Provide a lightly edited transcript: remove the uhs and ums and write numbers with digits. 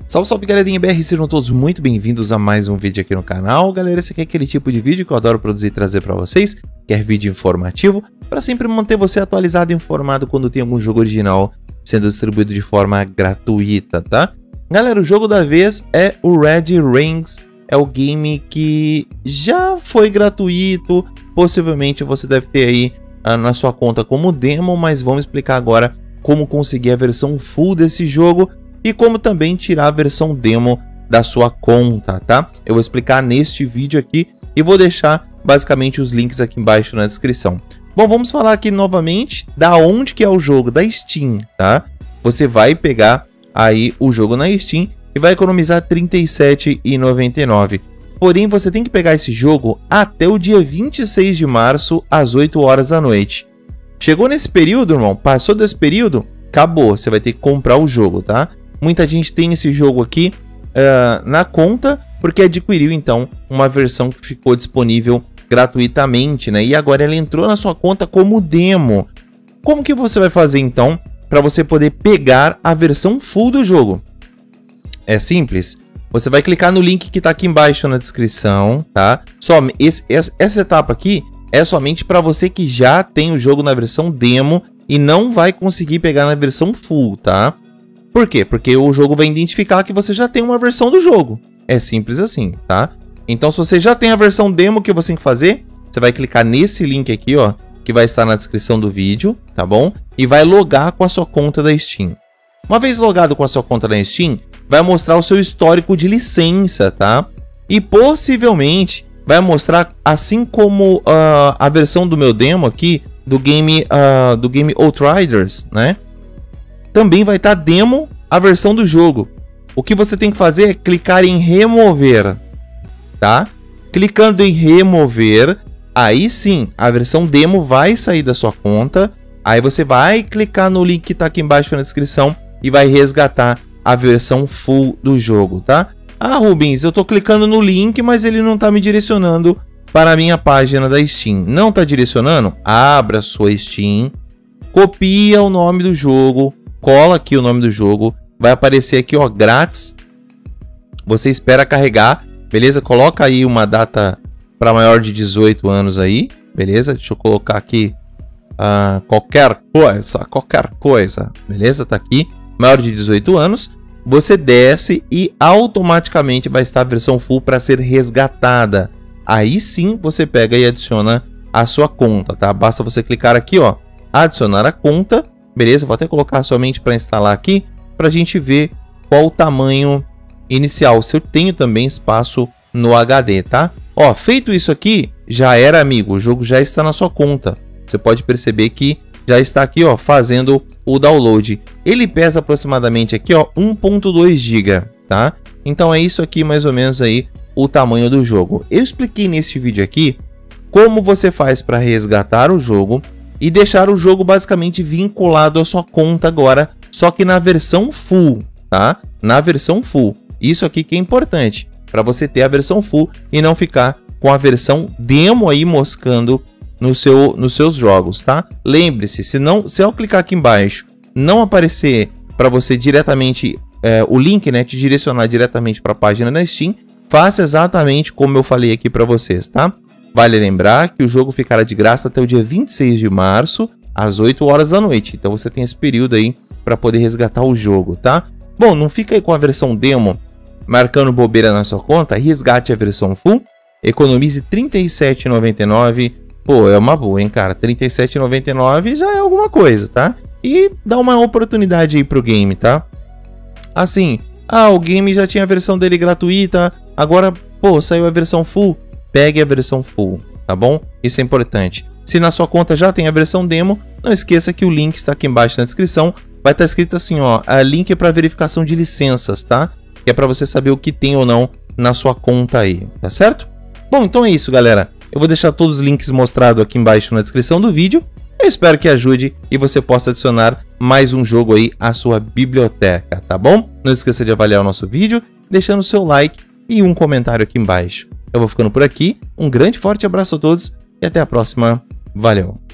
Salve, salve galerinha BR, sejam todos muito bem-vindos a mais um vídeo aqui no canal. Galera, esse aqui é aquele tipo de vídeo que eu adoro produzir e trazer pra vocês, quer vídeo informativo, para sempre manter você atualizado e informado quando tem algum jogo original sendo distribuído de forma gratuita, tá? Galera, o jogo da vez é o Red Rings, é o game que já foi gratuito, possivelmente você deve ter aí na sua conta como demo, mas vamos explicar agora como conseguir a versão full desse jogo e como também tirar a versão demo da sua conta, tá? Eu vou explicar neste vídeo aqui e vou deixar basicamente os links aqui embaixo na descrição. Bom, vamos falar aqui novamente da onde que é o jogo, da Steam, tá? Você vai pegar aí o jogo na Steam e vai economizar R$ 37,99. Porém, você tem que pegar esse jogo até o dia 26 de março, às 8 horas da noite. Chegou nesse período, irmão, passou desse período, acabou, você vai ter que comprar o jogo, tá? Muita gente tem esse jogo aqui na conta porque adquiriu então uma versão que ficou disponível gratuitamente, né? E agora ela entrou na sua conta como demo. Como que você vai fazer então para você poder pegar a versão full do jogo? É simples. Você vai clicar no link que está aqui embaixo na descrição, tá? Essa etapa aqui é somente para você que já tem o jogo na versão demo e não vai conseguir pegar na versão full, tá? Por quê? Porque o jogo vai identificar que você já tem uma versão do jogo. É simples assim, tá? Então, se você já tem a versão demo, o que você tem que fazer? Você vai clicar nesse link aqui, ó, que vai estar na descrição do vídeo, tá bom? E vai logar com a sua conta da Steam. Uma vez logado com a sua conta da Steam, vai mostrar o seu histórico de licença, tá? E possivelmente vai mostrar, assim como a versão do meu demo aqui, do game Outriders, né? Também vai estar demo a versão do jogo. O que você tem que fazer é clicar em remover, tá? Clicando em remover, aí sim, a versão demo vai sair da sua conta. Aí você vai clicar no link que está aqui embaixo na descrição e vai resgatar a versão full do jogo, tá? Ah, Rubens, eu tô clicando no link, mas ele não tá me direcionando para a minha página da Steam. Não tá direcionando? Abra sua Steam, copia o nome do jogo, cola aqui o nome do jogo, vai aparecer aqui, ó, grátis. Você espera carregar, beleza? Coloca aí uma data para maior de 18 anos aí, beleza? Deixa eu colocar aqui qualquer coisa, beleza? Tá aqui, maior de 18 anos. Você desce e automaticamente vai estar a versão full para ser resgatada. Aí sim você pega e adiciona a sua conta, tá? Basta você clicar aqui, ó, adicionar a conta, beleza? Vou até colocar somente para instalar aqui, para a gente ver qual o tamanho inicial. Se eu tenho também espaço no HD, tá? Ó, feito isso aqui, já era, amigo. O jogo já está na sua conta. Você pode perceber que já está aqui, ó, fazendo o download. Ele pesa aproximadamente aqui, ó, 1.2 GB, tá? Então é isso aqui mais ou menos aí o tamanho do jogo. Eu expliquei neste vídeo aqui como você faz para resgatar o jogo e deixar o jogo basicamente vinculado à sua conta agora, só que na versão full, tá? Na versão full. Isso aqui que é importante, para você ter a versão full e não ficar com a versão demo aí moscando nos seus jogos, tá? Lembre-se, se eu clicar aqui embaixo não aparecer para você diretamente o link, né, te direcionar diretamente para a página da Steam, faça exatamente como eu falei aqui para vocês, tá? Vale lembrar que o jogo ficará de graça até o dia 26 de março, às 8 horas da noite. Então você tem esse período aí para poder resgatar o jogo, tá? Bom, não fica aí com a versão demo marcando bobeira na sua conta, resgate a versão full, economize R$ 37,99. Pô, é uma boa, hein, cara? R$ 37,99 já é alguma coisa, tá? E dá uma oportunidade aí pro game, tá? Assim, o game já tinha a versão dele gratuita, agora, pô, saiu a versão full. Pegue a versão full, tá bom? Isso é importante. Se na sua conta já tem a versão demo, não esqueça que o link está aqui embaixo na descrição. Vai estar escrito assim, ó, link para verificação de licenças, tá? Que é para você saber o que tem ou não na sua conta aí, tá certo? Bom, então é isso, galera. Eu vou deixar todos os links mostrados aqui embaixo na descrição do vídeo. Eu espero que ajude e você possa adicionar mais um jogo aí à sua biblioteca, tá bom? Não esqueça de avaliar o nosso vídeo, deixando o seu like e um comentário aqui embaixo. Eu vou ficando por aqui, um grande forte abraço a todos e até a próxima. Valeu!